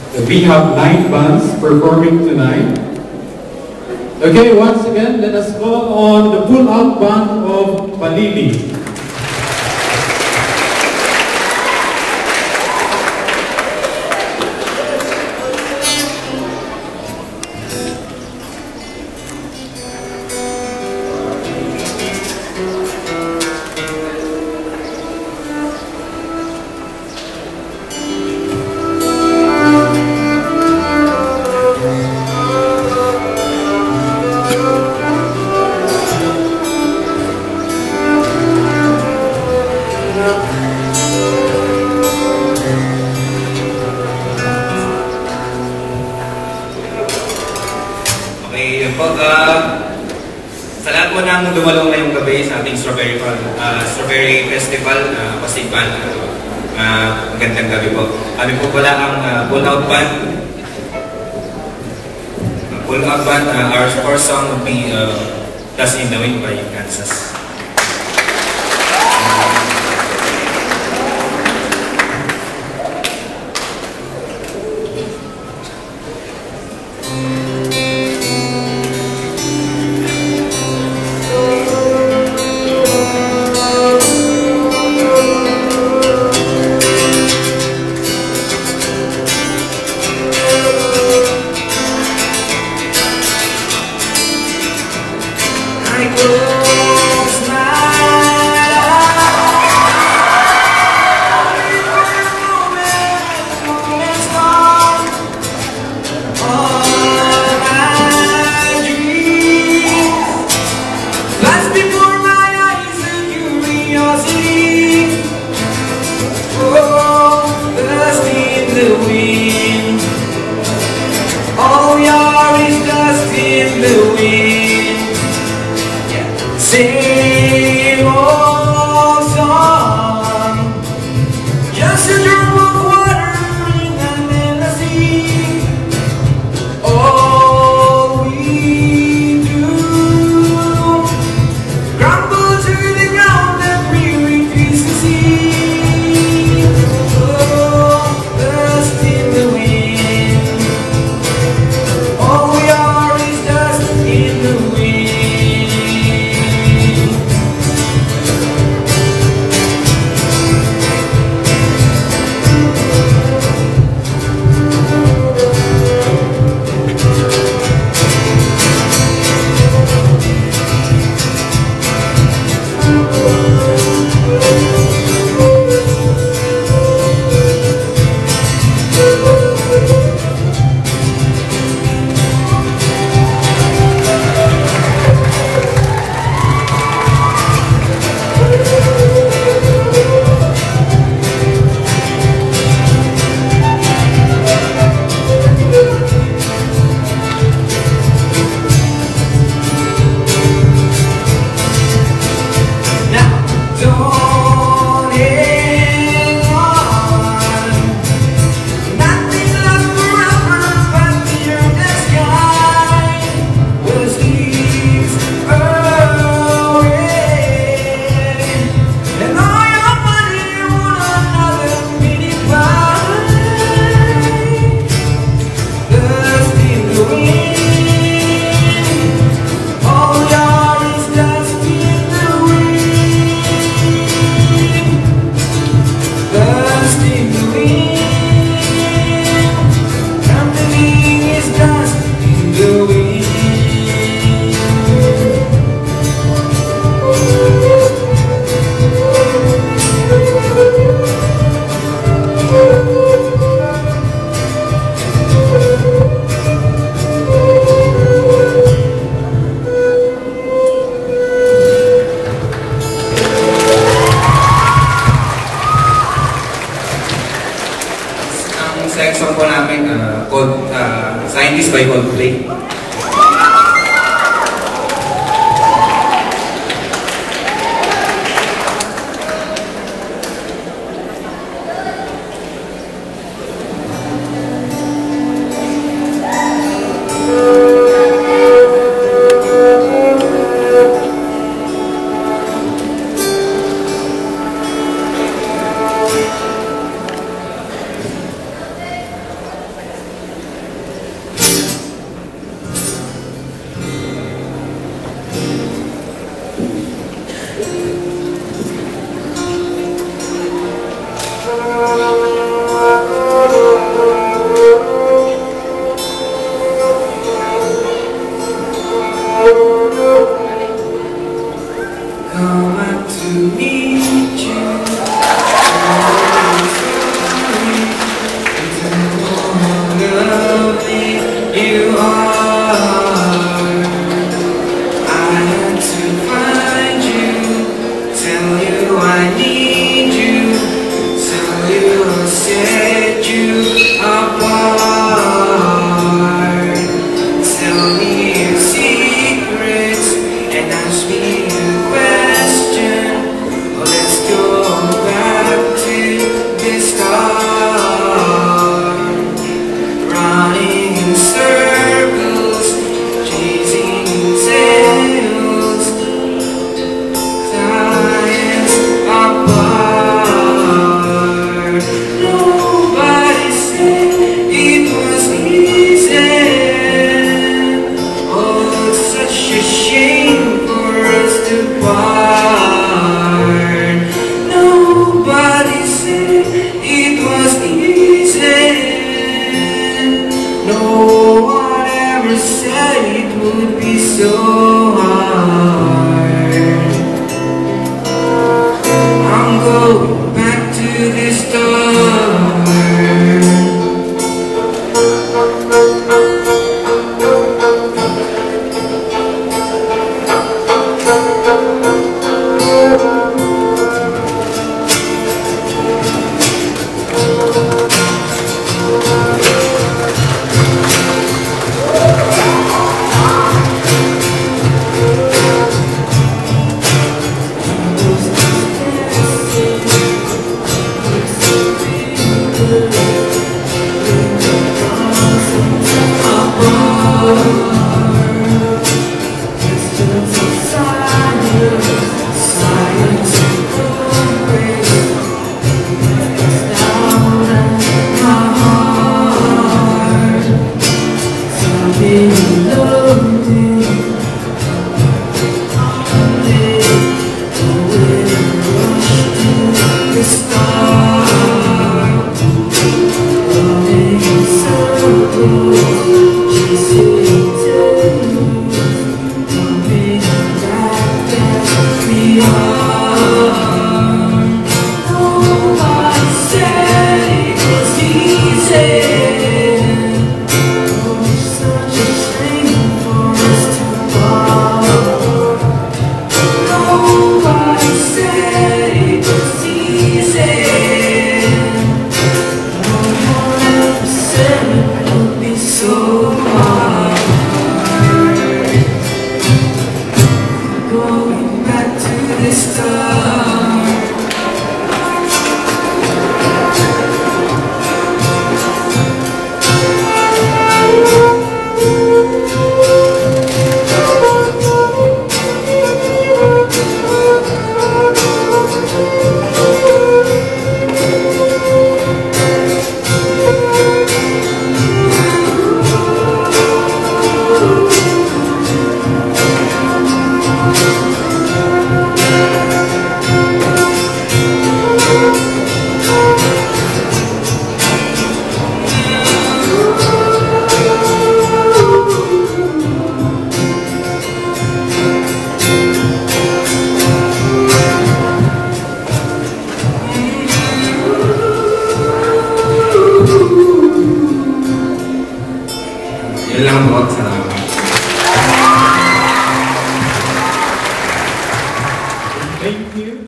We have 9 bands performing tonight. Okay, once again, let us call on the pull-out band of Palili. Sa lahat po ng dumalong ngayong gabi sa ating Strawberry Festival, Pastigban, magandang gabi po. Kami po pala ang pull-out band. Pull-out band, our first song would be Dust in the Wind by Kansas. Same old song, just a drop of water in the sea. All we do, crumble to the ground and we refuse to see. Oh, dust in the wind. All we are is dust in the wind. Section po namin called Scientist by Coldplay. the start, running in circles, chasing turtles, coming back as we are. Nobody said it was easy. Oh, it's such a shame for us to part. Nobody said it was easy. No one ever said it would be so hard. Going back to the start. Yun lang po, salamat. Thank you.